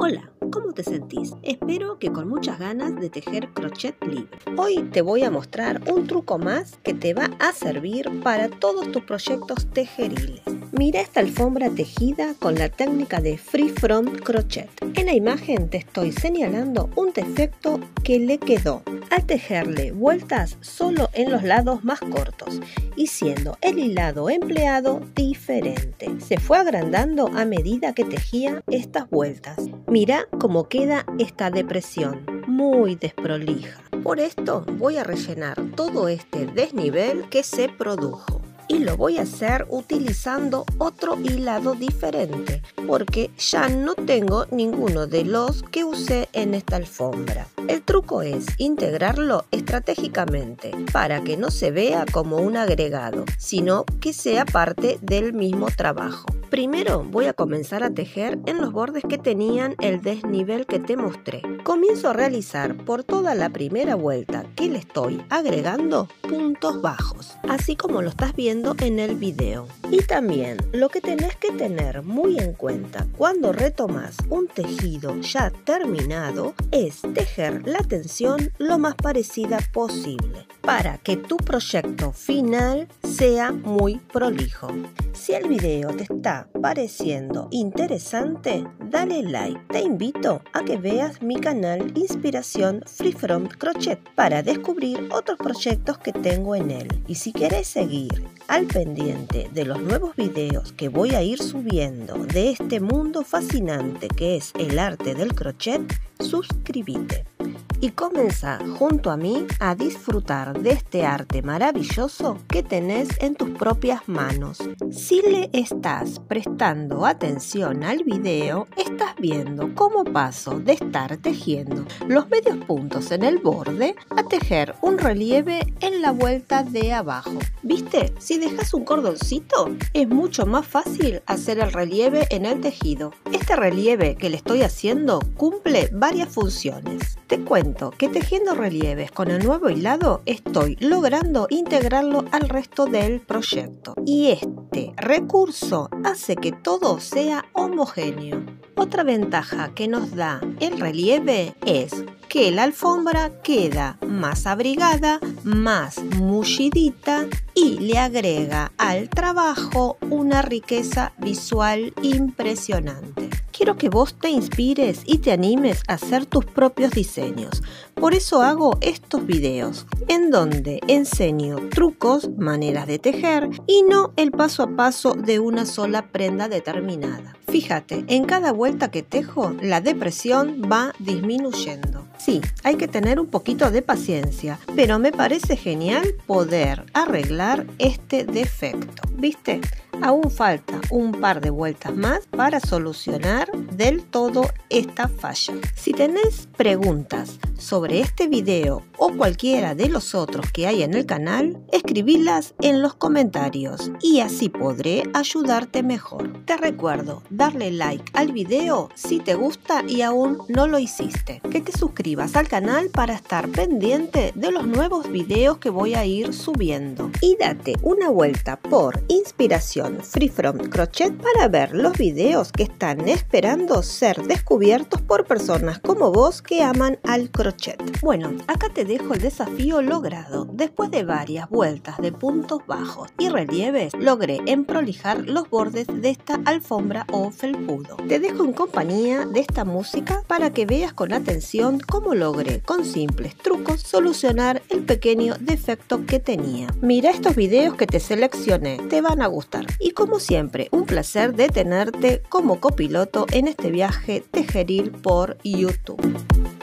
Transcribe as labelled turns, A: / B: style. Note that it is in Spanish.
A: Hola, ¿cómo te sentís? Espero que con muchas ganas de tejer crochet libre. Hoy te voy a mostrar un truco más que te va a servir para todos tus proyectos tejeriles. Mira esta alfombra tejida con la técnica de Free Front Crochet. En la imagen te estoy señalando un defecto que le quedó al tejerle vueltas solo en los lados más cortos y siendo el hilado empleado diferente. Se fue agrandando a medida que tejía estas vueltas. Mira cómo queda esta depresión, muy desprolija. Por esto voy a rellenar todo este desnivel que se produjo. Y lo voy a hacer utilizando otro hilado diferente, porque ya no tengo ninguno de los que usé en esta alfombra. El truco es integrarlo estratégicamente para que no se vea como un agregado, sino que sea parte del mismo trabajo. Primero voy a comenzar a tejer en los bordes que tenían el desnivel que te mostré. Comienzo a realizar por toda la primera vuelta que le estoy agregando puntos bajos, así como lo estás viendo en el video. Y también lo que tenés que tener muy en cuenta cuando retomas un tejido ya terminado es tejer la tensión lo más parecida posible para que tu proyecto final sea muy prolijo. Si el video te está pareciendo interesante, dale like. Te invito a que veas mi canal Inspiración Free Front Crochet para descubrir otros proyectos que tengo en él. Y si querés seguir al pendiente de los nuevos videos que voy a ir subiendo de este mundo fascinante que es el arte del crochet, suscríbete y comienza junto a mí a disfrutar de este arte maravilloso que tenés en tus propias manos. Si le estás prestando atención al video, estás viendo cómo paso de estar tejiendo los medios puntos en el borde a tejer un relieve en la vuelta de abajo. ¿Viste? Si dejas un cordoncito, es mucho más fácil hacer el relieve en el tejido. Este relieve que le estoy haciendo cumple varias funciones. Te cuento que tejiendo relieves con el nuevo hilado estoy logrando integrarlo al resto del proyecto. Y este recurso hace que todo sea homogéneo. Otra ventaja que nos da el relieve es que la alfombra queda más abrigada, más mullidita y le agrega al trabajo una riqueza visual impresionante. Quiero que vos te inspires y te animes a hacer tus propios diseños. Por eso hago estos videos, en donde enseño trucos, maneras de tejer y no el paso a paso de una sola prenda determinada. Fíjate, en cada vuelta que tejo, la depresión va disminuyendo. Sí, hay que tener un poquito de paciencia, pero me parece genial poder arreglar este defecto. ¿Viste? Aún falta un par de vueltas más para solucionar del todo esta falla. Si tenés preguntas sobre este video o cualquiera de los otros que hay en el canal, escribílas en los comentarios y así podré ayudarte mejor. Te recuerdo darle like al video si te gusta y aún no lo hiciste. Que te suscribas al canal para estar pendiente de los nuevos videos que voy a ir subiendo. Y date una vuelta por Inspiración Free Front Crochet para ver los videos que están esperando ser descubiertos por personas como vos que aman al crochet. Bueno, acá te dejo el desafío logrado. Después de varias vueltas de puntos bajos y relieves, logré emprolijar los bordes de esta alfombra o felpudo. Te dejo en compañía de esta música para que veas con atención cómo logré con simples trucos solucionar el pequeño defecto que tenía. Mira estos videos que te seleccioné, te van a gustar. Y como siempre, un placer de tenerte como copiloto en este viaje tejeril por YouTube.